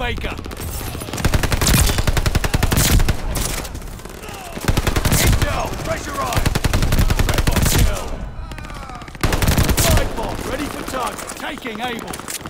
Baker. Intel, pressurized. Red box kill. Side bomb, ready for target. Taking Able.